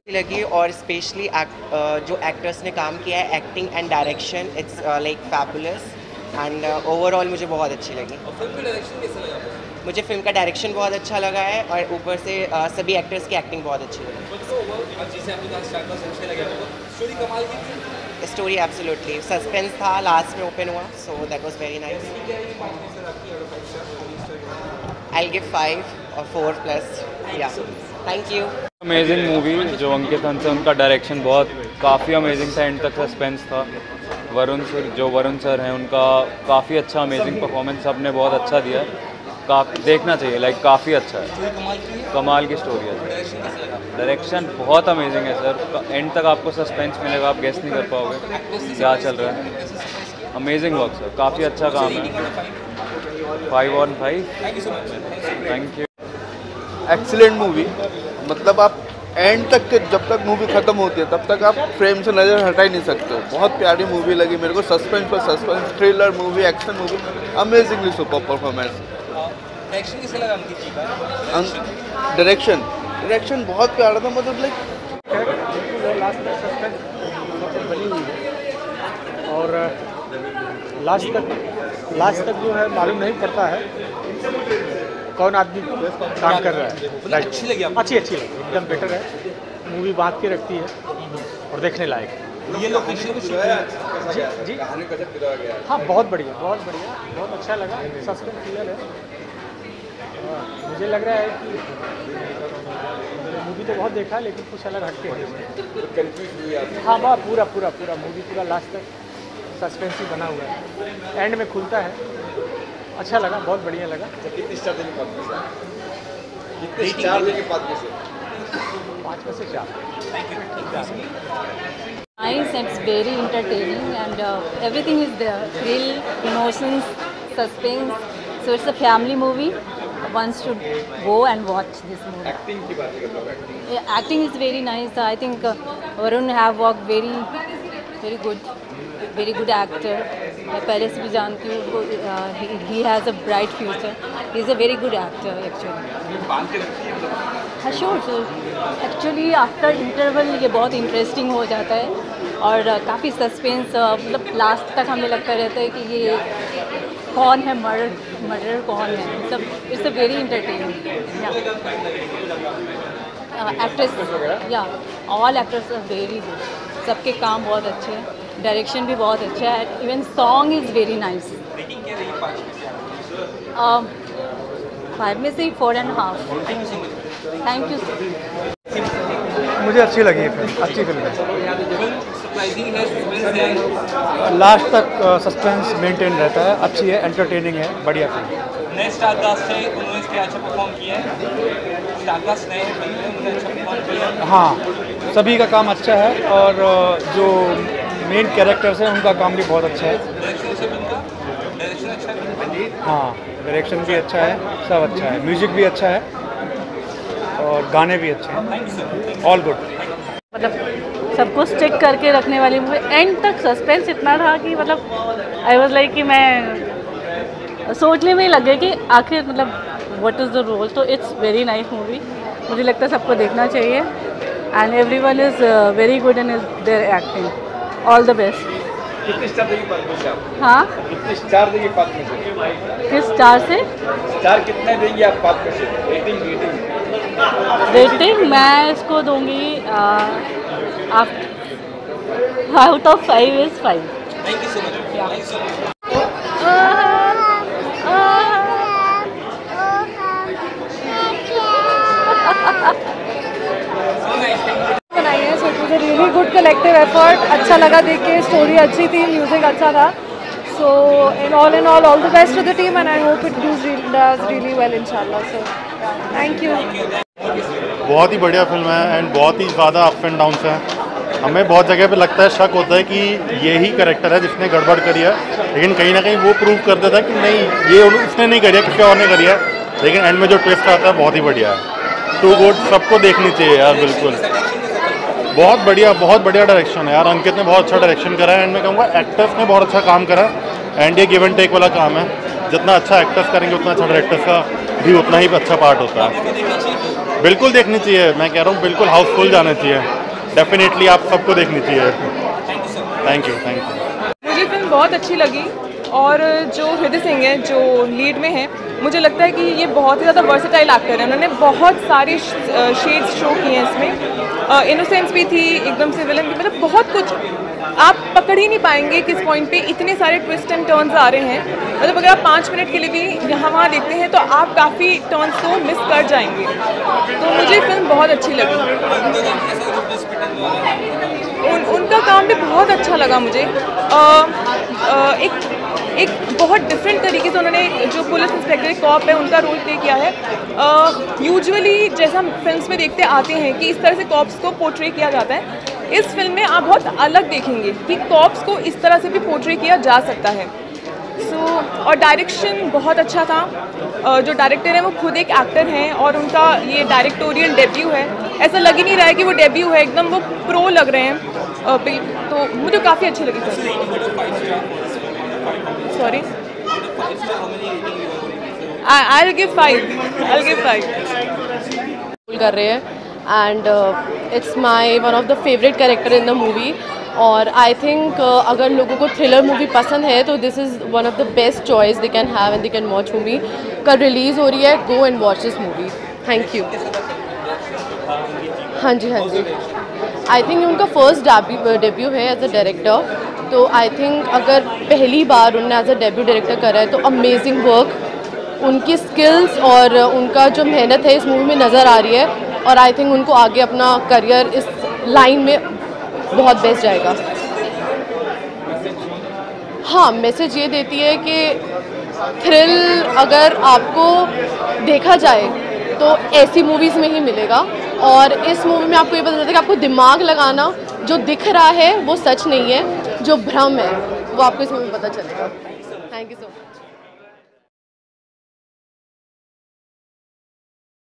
लगी और स्पेशली जो एक्टर्स ने काम किया है, acting and direction, it's like fabulous and overall मुझे बहुत अच्छी लगी। और फिल्म का डायरेक्शन कैसा लगा आपको? मुझे फिल्म का डायरेक्शन बहुत अच्छा लगा है और ऊपर से सभी एक्टर्स की एक्टिंग बहुत अच्छी लगी। जैसे आपने कहा स्टार्ट में अच्छे लगे आपको, स्टोरी कमाल की थी। स्टोरी एब्सोल्युटली सस्पेंस था, लास्ट में ओपन हुआ, so that was very nice. I will give 5 और 4 प्लस। या थैंक यू। Amazing movie. जो अंकित हंस है उनका डायरेक्शन बहुत काफ़ी अमेजिंग था, एंड तक सस्पेंस था। वरुण सर हैं, उनका काफ़ी अच्छा अमेजिंग परफॉर्मेंस सबने बहुत अच्छा दिया है। देखना चाहिए, लाइक काफ़ी अच्छा है, कमाल की स्टोरी है। डायरेक्शन बहुत अमेजिंग है सर, एंड तक आपको सस्पेंस मिलेगा, आप गेस नहीं कर पाओगे क्या चल रहा है। अमेजिंग वर्क सर, काफ़ी अच्छा काम है। 5/5। Thank you. एक्सीलेंट मूवी, मतलब आप एंड तक के जब तक मूवी ख़त्म होती है तब तक आप फ्रेम से नज़र हटा ही नहीं सकते हो। बहुत प्यारी मूवी लगी मेरे को, सस्पेंस पर suspense, thriller movie, action movie, amazingly super performance. Direction कैसा लगा अंकित जी का? डायरेक्शन बहुत प्यारा था, मतलब लाइक लास्ट तक सस्पेंस बनी हुई है और लास्ट तक जो है मालूम नहीं पड़ता है कौन आदमी काम कर रहा है। अच्छी लगी आपको? अच्छी लगी, एकदम बेटर है मूवी, बांध के रखती है और देखने लायक है। ये लोकेशन को शूट किया जी हाँ, बहुत बढ़िया, बहुत अच्छा लगा। सस्पेंस थ्रिलर है। मुझे लग रहा है कि मूवी तो बहुत देखा है लेकिन कुछ अलग हटके है। हाँ वाह, पूरा मूवी पूरा लास्ट तक सस्पेंस ही बना हुआ है, एंड में खुलता है। अच्छा लगा, बहुत बढ़िया लगा। कितनी स्टार देने के बाद? कितने स्टार देने के बाद? 5 में से 4। Nice, it's very entertaining and everything is there. Thrill, emotions, suspense. So it's a family movie. One should go and watch this movie. Acting की बात करता हूँ, acting. Yeah, acting is very nice. I think Varun have worked very good actor. मैं पहले से भी जानती हूँ उनको। He has a bright future. He is a very good actor actually. हाँ sure. Actually after interval ये बहुत इंटरेस्टिंग हो जाता है और काफ़ी सस्पेंस, मतलब लास्ट तक हमें लगता रहता है कि ये कौन है, मर्डर कौन है, मतलब it's a very entertaining. Actress या all actors are very good, सबके काम बहुत अच्छे हैं, डायरेक्शन भी बहुत अच्छा है, even song is very nice. 5 में से 4.5। Thank you sir. मुझे अच्छी लगी ये फिल्म, अच्छी फिल्म है। सरप्राइजिंग है, सस्पेंस है। लास्ट तक सस्पेंस मेंटेन रहता है, अच्छी है, एंटरटेनिंग है, बढ़िया फिल्म। नए स्टार कास्ट है, उन्होंने इसके अच्छा परफॉर्म किया है। स्टार कास्ट नए बंदे हैं, उन्होंने अच्छा परफॉर्म किया है। हाँ, सभी का काम अच्छा है और जो मेन कैरेक्टर्स हैं उनका काम भी बहुत अच्छा है। डायरेक्शन अच्छा बनता, डायरेक्शन अच्छा है। हाँ, डायरेक्शन भी अच्छा है, सब अच्छा है, म्यूजिक भी अच्छा है और गाने भी अच्छे हैं, ऑल गुड। मतलब सबको स्टिक करके रखने वाली मूवी, एंड तक सस्पेंस इतना था कि मतलब आई वाज लाइक कि मैं सोचने में ही लग गई कि आखिर मतलब व्हाट इज़ द रोल। तो इट्स वेरी नाइस मूवी, मुझे लगता है सबको देखना चाहिए and everyone is very good in their acting. All the best. कितने स्टार देंगे 5 में से आप? हाँ, कितने स्टार देंगे 5 में से? किस स्टार से? स्टार कितने देंगे आप 5 में से? रेटिंग मैं इसको दूंगी out of 5 is 5। Thank you so much. Thank you so much. बनाई है, so it was a really good collective effort. अच्छा लगा देख के, स्टोरी अच्छी थी, म्यूजिक अच्छा था। So in all the best to the team and I hope it does really well इंशाल्लाह। So thank you. बहुत ही बढ़िया फिल्म है एंड बहुत ही ज़्यादा अप्स एंड डाउन्स हैं। हमें बहुत जगह पे लगता है, शक होता है कि यही कैरेक्टर है जिसने गड़बड़ करी है, लेकिन कहीं ना कहीं वो प्रूव कर देता है कि नहीं, ये उसने नहीं करी है, किसी और ने करी है। लेकिन एंड में जो ट्विस्ट आता है बहुत ही बढ़िया है। टू गुड, सबको देखनी चाहिए यार, बिल्कुल। बहुत बढ़िया डायरेक्शन है यार, अंकित ने बहुत अच्छा डायरेक्शन करा है एंड मैं कहूँगा एक्टर्स ने बहुत अच्छा काम करा एंड ये गिव एंड टेक वाला काम है। जितना अच्छा एक्टर्स करेंगे उतना अच्छा डायरेक्टर्स का भी उतना ही अच्छा पार्ट होता है। बिल्कुल देखनी चाहिए, मैं कह रहा हूँ बिल्कुल हाउसफुल जाना चाहिए, डेफिनेटली आप सबको देखनी चाहिए। Thank you. मुझे फिल्म बहुत अच्छी लगी और जो हृदय सिंह है जो लीड में है, मुझे लगता है कि ये बहुत ही ज़्यादा वर्सेटाइल एक्टर है। उन्होंने बहुत सारे शेड्स शो किए हैं इसमें, इनोसेंस भी थी, एकदम से विलन भी, मतलब बहुत कुछ आप पकड़ ही नहीं पाएंगे किस पॉइंट पे इतने सारे ट्विस्ट एंड टर्न्स आ रहे हैं। मतलब अगर आप 5 मिनट के लिए भी यहाँ वहाँ देखते हैं तो आप काफ़ी टर्न्स को मिस कर जाएंगे। तो मुझे फिल्म बहुत अच्छी लगी। उनका काम भी बहुत अच्छा लगा मुझे। एक बहुत डिफरेंट तरीके से उन्होंने जो पुलिस इंस्पेक्टर कॉप है उनका रोल प्ले किया है। यूजुअली जैसा हम फिल्म्स में देखते आते हैं कि इस तरह से कॉप्स को पोर्ट्रे किया जाता है, इस फिल्म में आप बहुत अलग देखेंगे कि कॉप्स को इस तरह से भी पोर्ट्रे किया जा सकता है। और डायरेक्शन बहुत अच्छा था। जो डायरेक्टर है वो खुद एक एक्टर हैं और उनका ये डायरेक्टोरियल डेब्यू है। ऐसा लग ही नहीं रहा है कि वो डेब्यू है, एकदम वो प्रो लग रहे हैं। तो मुझे काफ़ी अच्छी लगी फिल्म। सॉरी, I'll give 5 कर रहे हैं and it's my one of the favourite character in the movie. और आई थिंक अगर लोगों को थ्रिलर मूवी पसंद है तो this is one of the best choice they can have and they can watch movie. कल रिलीज़ हो रही है, go and watch this movie. Thank you. हाँ जी। आई थिंक उनका फर्स्ट डेब्यू है एज अ डायरेक्टर, तो आई थिंक अगर पहली बार उन्होंने एज अ डेब्यू डायरेक्टर करा है तो अमेजिंग वर्क, उनकी स्किल्स और उनका जो मेहनत है इस मूवी में नज़र आ रही है। और आई थिंक उनको आगे अपना करियर इस लाइन में बहुत बेस्ट जाएगा। हाँ, मैसेज ये देती है कि थ्रिल अगर आपको देखा जाए तो ऐसी मूवीज़ में ही मिलेगा। और इस मूवी में आपको ये पता चलता है कि आपको दिमाग लगाना, जो दिख रहा है वो सच नहीं है, जो भ्रम है वो आपको इस मूवी में पता चलेगा। Thank you so much.